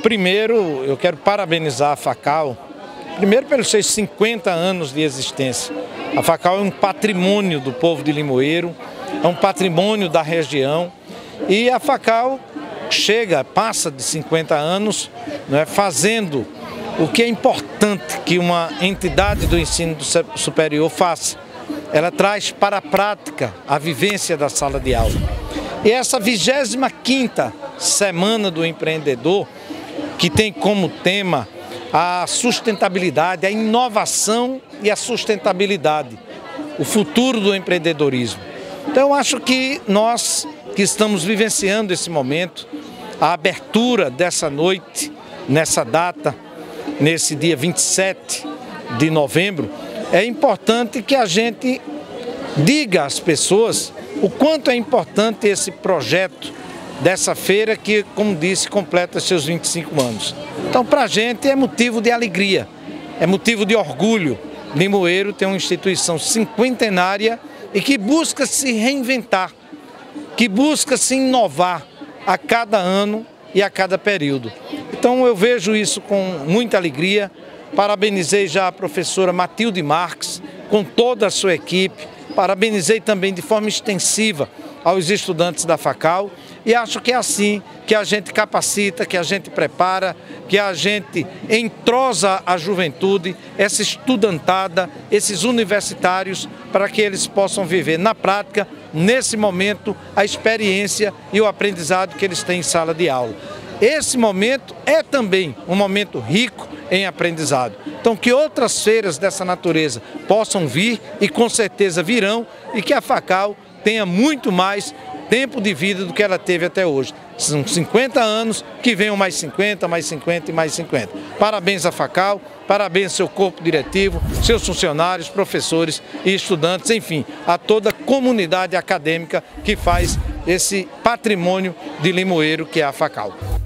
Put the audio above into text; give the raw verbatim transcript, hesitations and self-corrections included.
Primeiro, eu quero parabenizar a FACAL, primeiro pelos seus cinquenta anos de existência. A FACAL é um patrimônio do povo de Limoeiro, é um patrimônio da região e a FACAL chega, passa de cinquenta anos, né, fazendo o que é importante que uma entidade do ensino superior faça. Ela traz para a prática a vivência da sala de aula. E essa vigésima quinta Semana do Empreendedor, que tem como tema a sustentabilidade, a inovação e a sustentabilidade, o futuro do empreendedorismo. Então eu acho que nós que estamos vivenciando esse momento, a abertura dessa noite, nessa data, nesse dia vinte e sete de novembro, é importante que a gente diga às pessoas o quanto é importante esse projeto dessa feira que, como disse, completa seus vinte e cinco anos. Então, para a gente é motivo de alegria, é motivo de orgulho. Limoeiro tem uma instituição cinquentenária e que busca se reinventar, que busca se inovar a cada ano e a cada período. Então eu vejo isso com muita alegria. Parabenizei já a professora Matilde Marques com toda a sua equipe, parabenizei também de forma extensiva aos estudantes da FACAL e acho que é assim que a gente capacita, que a gente prepara, que a gente entrosa a juventude, essa estudantada, esses universitários, para que eles possam viver na prática, nesse momento, a experiência e o aprendizado que eles têm em sala de aula. Esse momento é também um momento rico em aprendizado. Então que outras feiras dessa natureza possam vir e com certeza virão e que a FACAL tenha muito mais tempo de vida do que ela teve até hoje. São cinquenta anos, que venham mais cinquenta, mais cinquenta e mais cinquenta. Parabéns à FACAL, parabéns ao seu corpo diretivo, seus funcionários, professores e estudantes, enfim, a toda a comunidade acadêmica que faz esse patrimônio de Limoeiro que é a FACAL.